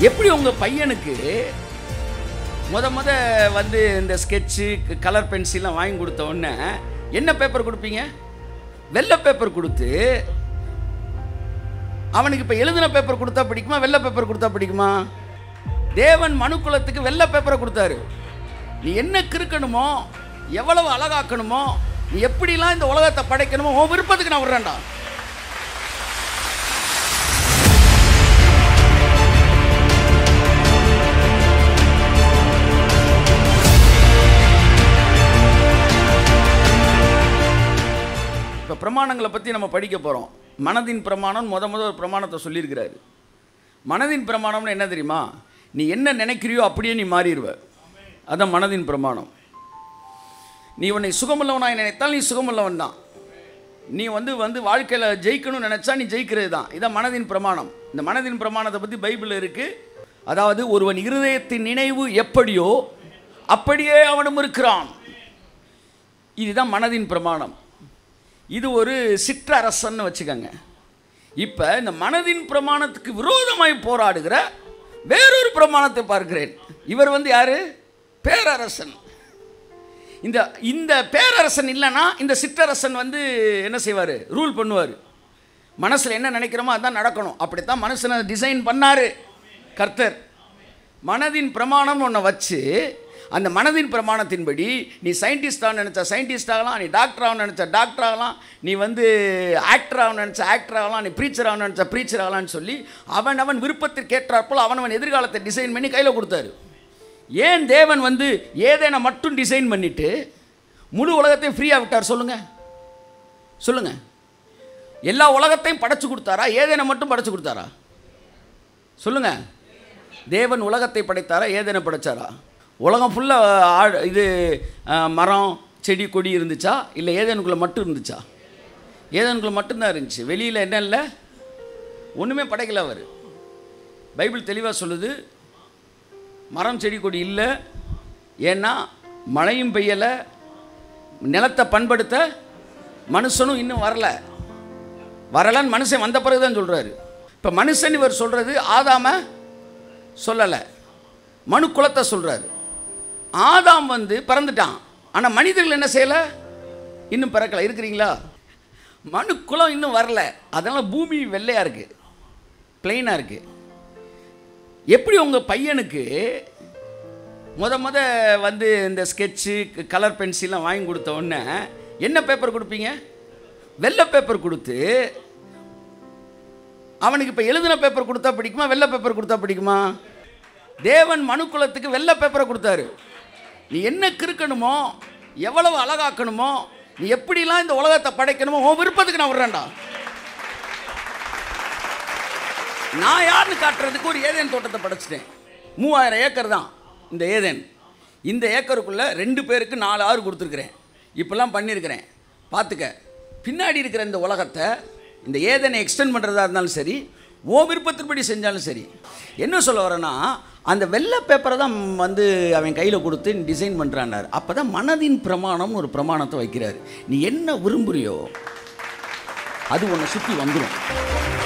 எப்படி உங்கள் பையனுக்கு முத வந்து இந்த ஸ்கெட்சு கலர் பென்சில்லாம் வாங்கி கொடுத்த உடனே என்ன பேப்பர் கொடுப்பீங்க? வெள்ளை பேப்பர் கொடுத்து அவனுக்கு இப்போ எழுதின பேப்பர் கொடுத்தா பிடிக்குமா, வெள்ளை பேப்பர் கொடுத்தா பிடிக்குமா? தேவன் மனுக்குலத்துக்கு வெள்ளை பேப்பரை கொடுத்தாரு. நீ என்ன கிறுக்கணுமோ, எவ்வளவு அழகாக்கணுமோ, நீ எப்படிலாம் இந்த உலகத்தை படைக்கணுமோ உன் விருப்பத்துக்கு நான் விடுறேன்டா. இப்போ பிரமாணங்களை பற்றி நம்ம படிக்க போகிறோம். மனதின் பிரமாணம் முத ஒரு பிரமாணத்தை சொல்லியிருக்கிறாரு. மனதின் பிரமாணம்னு என்ன தெரியுமா? நீ என்ன நினைக்கிறியோ அப்படியே நீ மாறிடுவ. அதான் மனதின் பிரமாணம். நீ உன்னை சுகமுள்ளவனாக நினைத்தால் நீ சுகமுள்ளவன் தான். நீ வந்து வாழ்க்கையில் ஜெயிக்கணும்னு நினச்சா நீ ஜெயிக்கிறது தான். இதான் மனதின் பிரமாணம். இந்த மனதின் பிரமாணத்தை பற்றி பைபிளில் இருக்குது. அதாவது ஒருவன் இருதயத்தின் நினைவு எப்படியோ அப்படியே அவனும் இருக்கிறான். இதுதான் மனதின் பிரமாணம். இது ஒரு சிற்றரசன்னு வச்சுக்கோங்க. இப்போ இந்த மனதின் பிரமாணத்துக்கு விரோதமாய் போராடுகிற வேறொரு பிரமாணத்தை பார்க்கிறேன். இவர் யாரு? பேரரசன். இந்த பேரரசன் இல்லைன்னா இந்த சிற்றரசன் என்ன செய்வார்? ரூல் பண்ணுவார். மனசில் என்ன நினைக்கிறோமோ அதான் நடக்கணும். அப்படித்தான் மனுஷனை டிசைன் பண்ணார் கர்த்தர். மனதின் பிரமாணம் ஒன்றை வச்சு அந்த மனதின் பிரமாணத்தின்படி நீ சயின்டிஸ்டாக நினச்சா சயின்டிஸ்ட் ஆகலாம், நீ டாக்டர் ஆகணும்னு நினச்சா டாக்டர் ஆகலாம், நீ ஆக்டர் ஆகணும்னு நினச்சா ஆக்டர் ஆகலாம், நீ ப்ரீச்சர் ஆகணும்னு நினச்சா ப்ரீச்சர் ஆகலான்னு சொல்லி அவன் விருப்பத்திற்கு ஏற்றாற்போல் அவன் எதிர்காலத்தை டிசைன் பண்ணி கையில் கொடுத்தாரு. ஏன் தேவன் ஏதேனை மட்டும் டிசைன் பண்ணிவிட்டு முழு உலகத்தையும் ஃப்ரீயாக விட்டார்? சொல்லுங்கள். எல்லா உலகத்தையும் படைச்சு கொடுத்தாரா, ஏதேனை மட்டும் படைச்சு கொடுத்தாரா? சொல்லுங்கள். தேவன் உலகத்தை படைத்தாரா, ஏதேனை படைச்சாரா? உலகம் ஃபுல்லாக இது மரம் செடி கொடி இருந்துச்சா, இல்லை ஏதேனுக்குள்ளே மட்டும் இருந்துச்சா? ஏதேனுக்குள்ளே மட்டும்தான் இருந்துச்சு. வெளியில் என்ன இல்லை, ஒன்றுமே படைக்கல அவர். பைபிள் தெளிவாக சொல்லுது, மரம் செடி கொடி இல்லை. ஏன்னா மழையும் பெய்யலை, நிலத்தை பண்படுத்த மனுஷனும் இன்னும் வரலன்னு மனுஷன் வந்த பிறகு தான் சொல்கிறாரு. இப்போ மனுஷன் இவர் சொல்கிறது ஆதாம சொல்லலை, மனு குலத்தை சொல்கிறாரு. ஆதாம் பிறந்துட்டான், ஆனால் மனிதர்கள் என்ன செய்யலை? இன்னும் பிறக்கலை. இருக்கிறீங்களா? மனு குலம் இன்னும் வரல. அதனால் பூமி வெள்ளையாக இருக்குது, பிளெயினாக இருக்குது. எப்படி உங்கள் பையனுக்கு முத இந்த ஸ்கெட்சு கலர் பென்சில்லாம் வாங்கி கொடுத்த உடனே என்ன பேப்பர் கொடுப்பீங்க? வெள்ளை பேப்பர் கொடுத்து அவனுக்கு இப்போ எழுதின பேப்பர் கொடுத்தா பிடிக்குமா, வெள்ளை பேப்பர் கொடுத்தா பிடிக்குமா? தேவன் மனுக்குலத்துக்கு வெள்ளை பேப்பரை கொடுத்தாரு. நீ என்ன கிறுக்கணுமோ, எவ்வளவு அழகாக்கணுமோ, நீ எப்படிலாம் இந்த உலகத்தை படைக்கணுமோ உன் விருப்பத்துக்கு நான் விடுறேன்டா. நான் யாருன்னு காட்டுறதுக்கு ஒரு ஏதேன் தோட்டத்தை படைச்சிட்டேன். 3000 ஏக்கர் தான் இந்த ஏதேன். இந்த ஏக்கருக்குள்ளே 2 பேருக்கு 4 ஆறு கொடுத்துருக்குறேன். இப்போல்லாம் பண்ணியிருக்கிறேன். பார்த்துக்க, பின்னாடி இருக்கிற இந்த உலகத்தை, இந்த ஏதேனை எக்ஸ்டெண்ட் பண்ணுறதா இருந்தாலும் சரி, ஓ விருப்பத்தின்படி செஞ்சாலும் சரி. என்ன சொல்ல வரேன்னா, அந்த வெள்ளை பேப்பரை தான் அவன் கையில் கொடுத்து டிசைன் பண்ணுறான்னார். அப்போ தான் மனதின் பிரமாணம் ஒரு பிரமாணத்தை வைக்கிறார். நீ என்ன விரும்புறியோ அது உன்னை சுற்றி வந்துடும்.